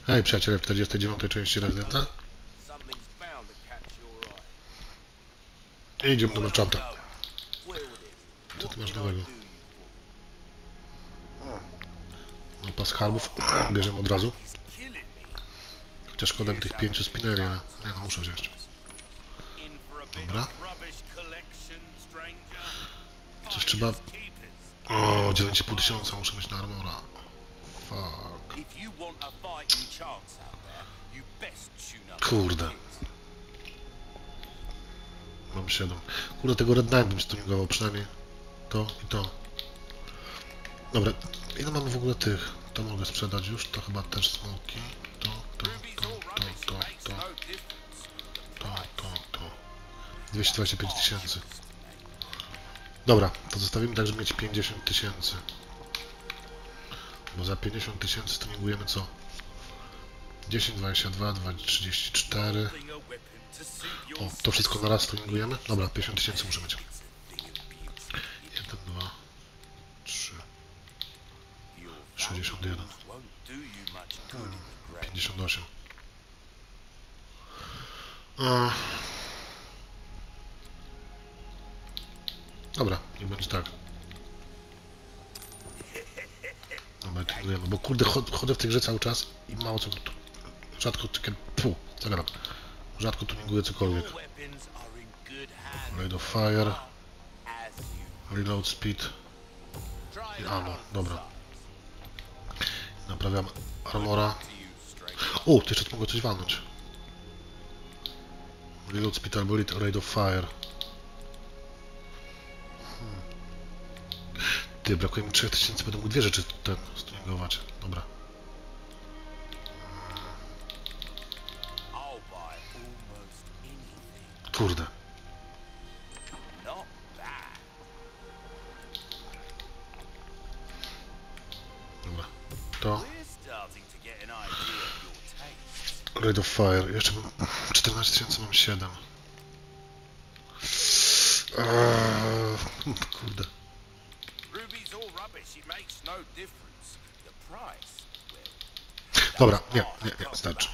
Hej, przyjaciele, w 49. części Residenta. I idziemy do merchanta. Co ty masz nowego? Mapa skarbów. Bierzemy od razu. Chociaż szkoda mi tych 5 spinnerii, ale nie no, muszę wziąć. Dobra. Coś trzeba... O, 9,5 tysiąca muszę mieć na armora. Fuck. Kurde. Mam 7. Kurde, tego Red Knight bym stuningował, przynajmniej to i to. Dobra, ile mamy w ogóle tych? To mogę sprzedać już, to chyba też smoki. To. 225 tysięcy. Dobra, to zostawimy tak, żeby mieć 50 tysięcy. Bo za 50 tysięcy tuningujemy co? 10, 22, 34. O, to wszystko na raz tuningujemy? Dobra, 50 tysięcy muszę mieć. 1, 2, 3, 61. 58. Dobra, nie będzie tak. Dobra, tuningujemy, bo kurde, chodzę w tej grze cały czas i mało co... Rzadko... Zagadam. Rzadko tuninguję cokolwiek. Rate of fire. Reload speed. I ammo. Dobra. Naprawiam armora. O, to jeszcze mogę coś walnąć. Reload speed albo rate of fire. Ty, brakuje mi 3000, będę mógł dwie rzeczy ten stuningować. Dobra. Kurde. Dobra. To. Rate of fire. Jeszcze mam 14 tysięcy, mam 7. Kurde. Dobra, nie, starczy.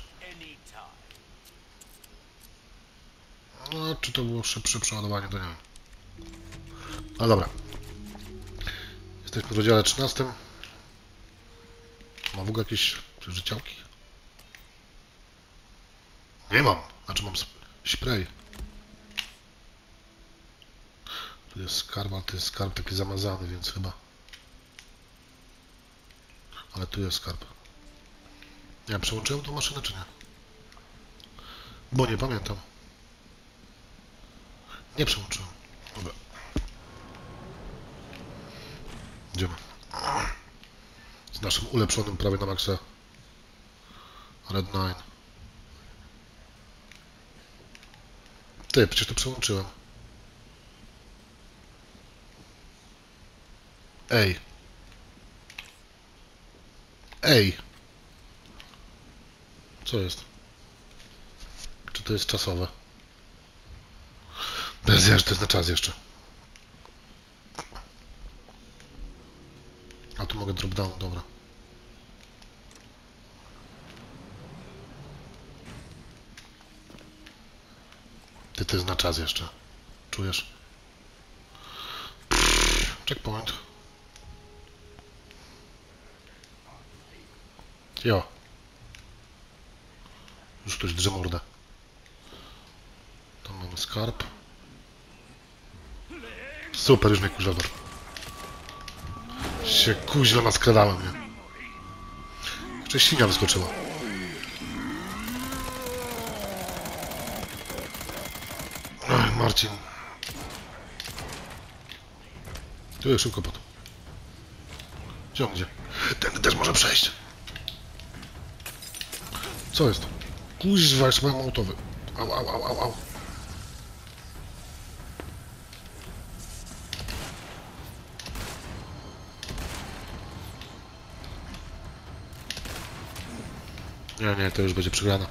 No, czy to było szybsze przeładowanie, to nie wiem. No dobra. Jesteśmy w rozdziale 13. Ma w ogóle jakieś życiałki? Nie mam. Znaczy mam spray. Tu jest skarb, ale to jest skarb taki zamazany, więc chyba... Ale tu jest skarb. Ja przełączyłem tą maszynę, czy nie? Bo nie pamiętam. Nie przełączyłem. Dobra. Idziemy. Z naszym ulepszonym prawie na maksa Red 9. Ty, przecież to przełączyłem. Ej. Ej. Co jest? Czy to jest czasowe? Bez jeszcze, to jest na czas jeszcze. A tu mogę drop down, dobra. Ty, to jest na czas jeszcze. Czujesz? Checkpoint. Jo. Już ktoś drze mordę. Tam mamy skarb. Super, już mnie kuźwa. Się kuźwa naskradałem, nie? Jeszcze świnia wyskoczyła. Ach, Marcin. Tu jest szybko potem. Gdzie? Ten też może przejść. Co jest? Kuźwa, jeszcze mam mołotowy. Au. Nie, to już będzie przegrana.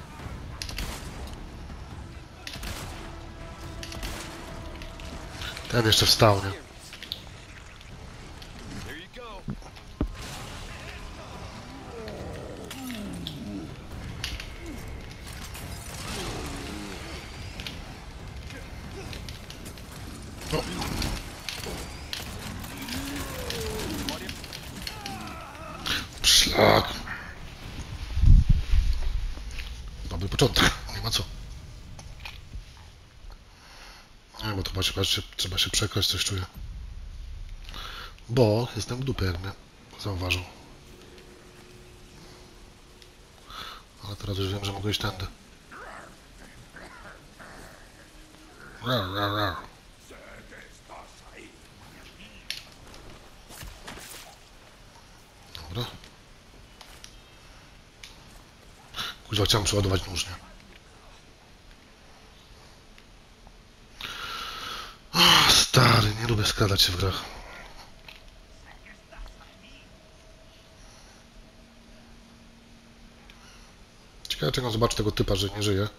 Ten jeszcze wstał, nie? No. Szlak. Dobry początek, nie ma co. Nie, bo to trzeba się przekraść, coś czuję. Bo jestem w dupie, jak mnie zauważył. Ale teraz już wiem, że mogę iść tędy. Rar, rar, rar. Dobra. Kuźwa, chciałem przeładować nóż, nie? O, stary, nie lubię skradać się w grach. Ciekawe, czego zobaczy tego typa, że nie żyje.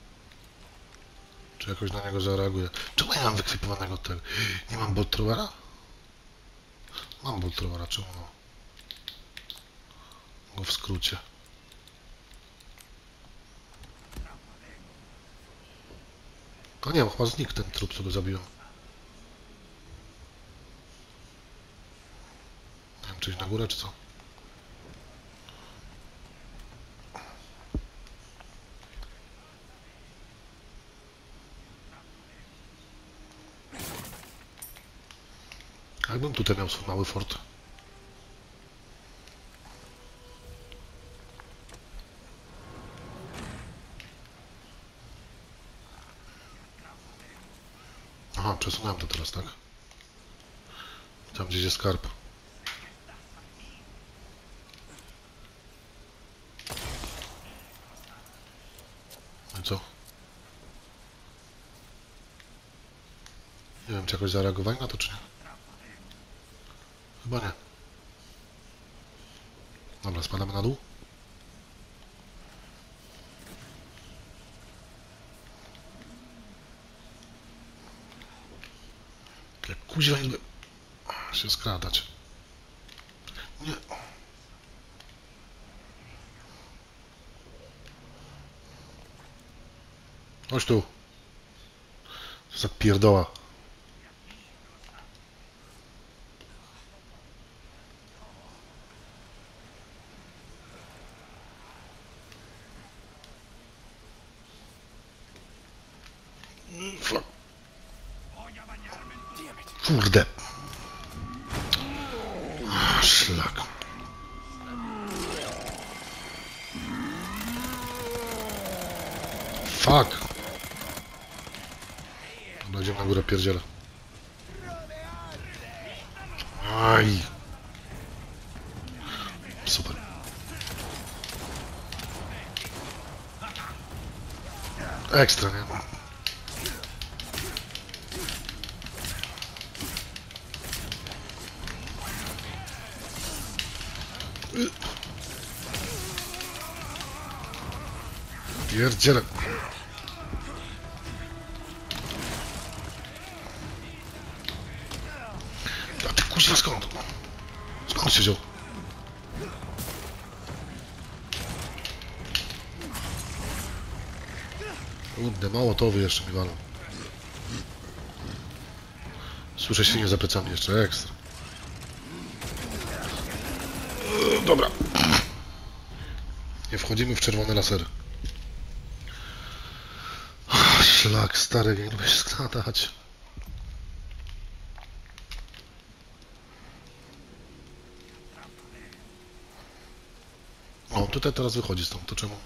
Czy jakoś na niego zareaguje. Czemu ja mam wykwipowanego tego? Nie mam Bolt Throwera? Mam Bolt Throwera, czemu no? Go w skrócie. To nie wiem, chyba znikł ten trup, co go zabiłem. Nie wiem, czy iść na górę, czy co? Jakbym tutaj miał swój mały fort. Aha, przesunąłem to teraz, tak? Tam gdzieś jest skarb. No i co? Nie wiem, czy jakoś zareagowali na to, czy nie? Chyba nie. Dobra, spadamy na dół. Jak kuźwa jakby się skradać. Nie. Chodź tu. Co za pierdoła. Kurde. Szlak. Fuck. Dobra, idziemy na górę, pierdziele. Aj. Super. Ekstra, nie? Pierdziele. A ty kuźwa skąd? Skąd się wziął? Kurde, Mołotowy jeszcze mi walą. Słyszę świnie za plecami jeszcze, ekstra. Dobra. Nie wchodzimy w czerwone lasery. Szlak, stary, nie lubię się skradać. O, tutaj teraz wychodzi stąd, to czemu?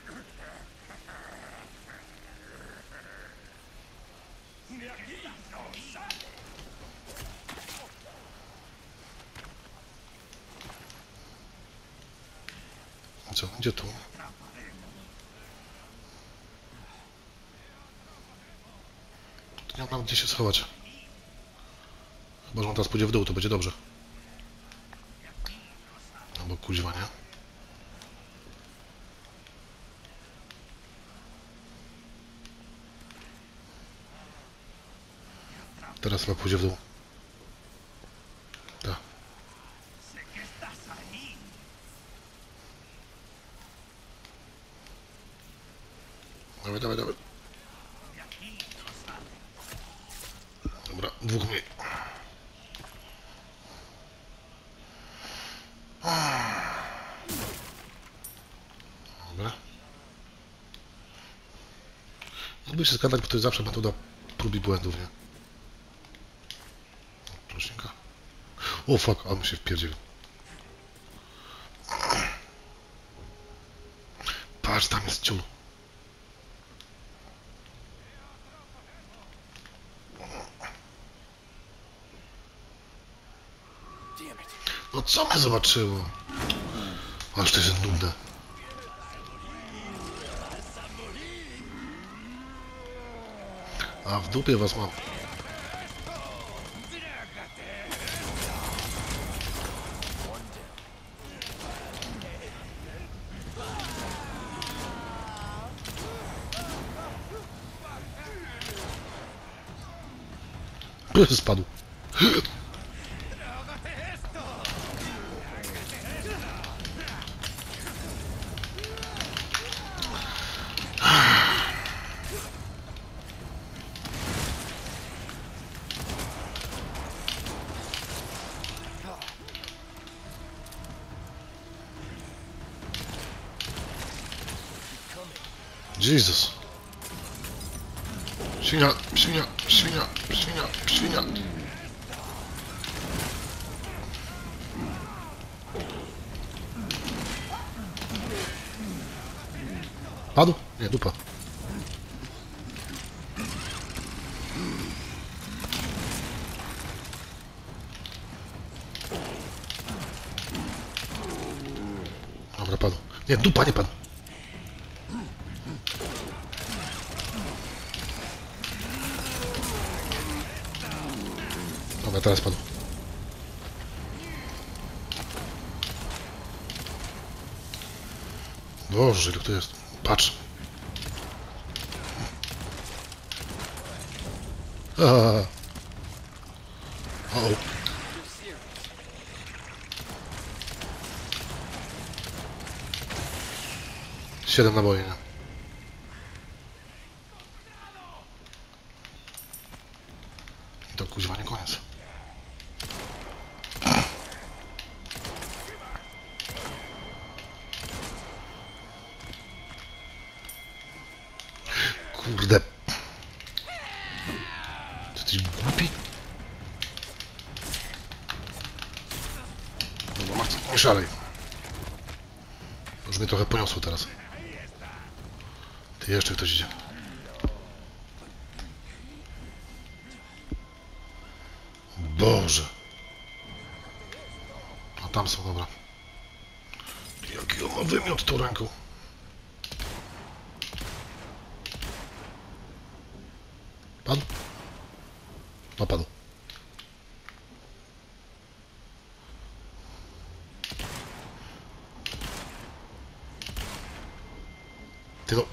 Co, gdzie tu? Tu nie mam nawet gdzie się schować. Chyba, że on teraz pójdzie w dół, to będzie dobrze. No bo kuźwa, nie? Teraz chyba pójdzie w dół. Tak. Dawaj, dawaj, dawaj. Dobra, dwóch mniej. Dobra. Lubię się zgadać, bo to jest zawsze metoda prób i błędów, nie? Prośnika. O fuck, ale mi się wpierdził. Patrz, tam jest ciul. No co mnie zobaczyło? Aż to jest nudne. A w dupie was mam. Spadł. Jezus. Świnia, świnia, świnia, świnia, świnia. Padł? Nie, dupa. Dobra, padł. Nie, dupa nie padł. Dobra, teraz padł. Boże, ile to jest? Patrz. O. 7 naboi, nie? I to kuźwa nie koniec. Kurde. Ty jesteś głupi? Dobra, Marcin, nie szalej. Już mnie trochę poniosło teraz. Ty, jeszcze ktoś idzie. Boże. A tam są, dobra. Jaki on ma wymiot tą ręką. Padł? No padł. Ty no.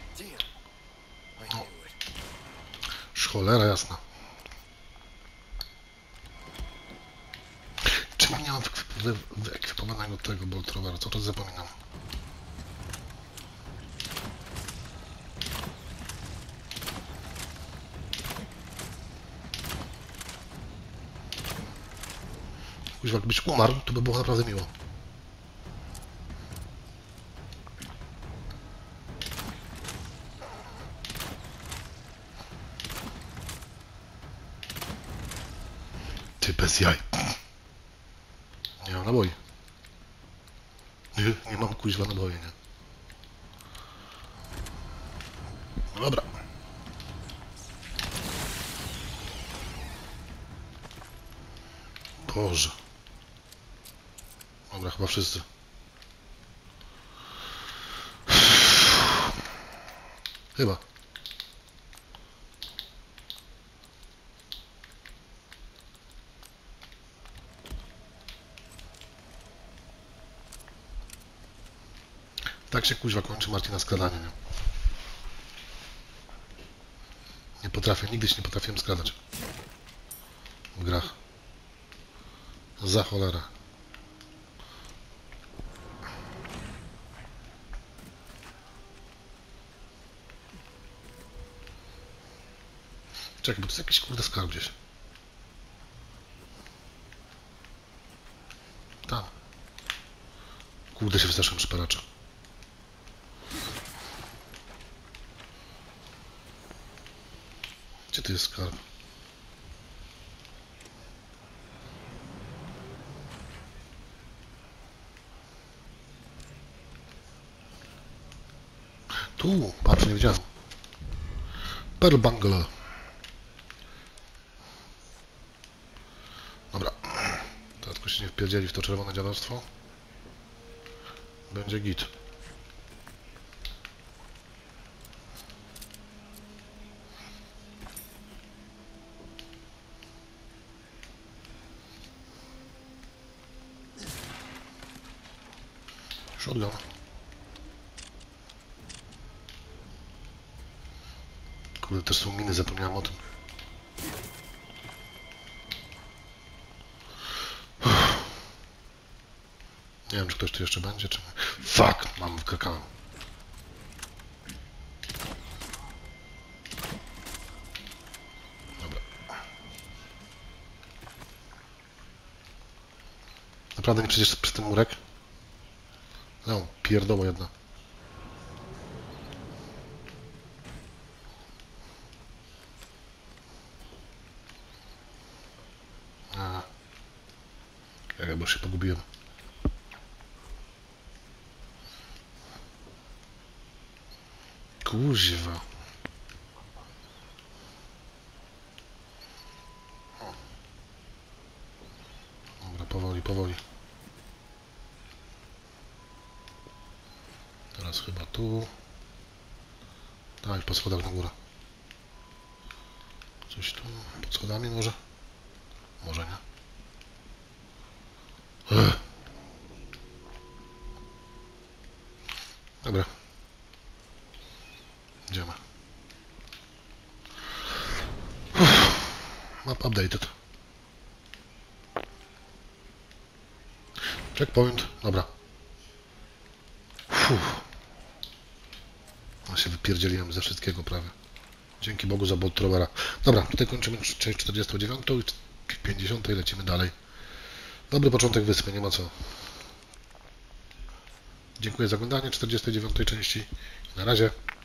No. Cholera jasna. Czemu nie mam wyekwipowanego tego Bolt Rovera? Co to zapominam? Kuźwa, jakbyś umarł, to by było naprawdę miło. Ty bez jaj. Nie mam naboi. Nie mam kuźwa naboi, nie? No dobra. Boże. Dobra, chyba wszyscy. Chyba. Tak się kuźwa kończy Marcina skradanie, nie? Nie potrafię, nigdy się nie potrafiłem skradać. W grach. Za cholera. Czekaj, bo to jest jakiś kurde skarb gdzieś. Kurde, się wystraszyłem szperacza. Gdzie to jest skarb? Tu, patrz, nie widziałem. Pearl Bangle. Dobra. Teraz tylko się nie wpierdzieli w to czerwone dziadostwo. Będzie git. Shotgun. Kurde, też są miny, zapomniałem o tym. Nie wiem, czy ktoś tu jeszcze będzie, czy nie. Fuck! Mam wykrakałem. Dobra. Naprawdę nie przejdziesz przez ten murek? No, pierdoła jedna. Ja chyba się pogubiłem. Kuźwa. Dobra, powoli, powoli. Teraz chyba tu. Daj, po schodach na górę. Coś tu, pod schodami może? Może nie. Dobra. Idziemy. Map updated. Checkpoint. Dobra. Ja się wypierdzieliłem ze wszystkiego prawie. Dzięki Bogu za Bolt Throwera. Dobra, tutaj kończymy część 49 i 50 i lecimy dalej. Dobry początek wyspy, nie ma co. Dziękuję za oglądanie 49 części. Na razie.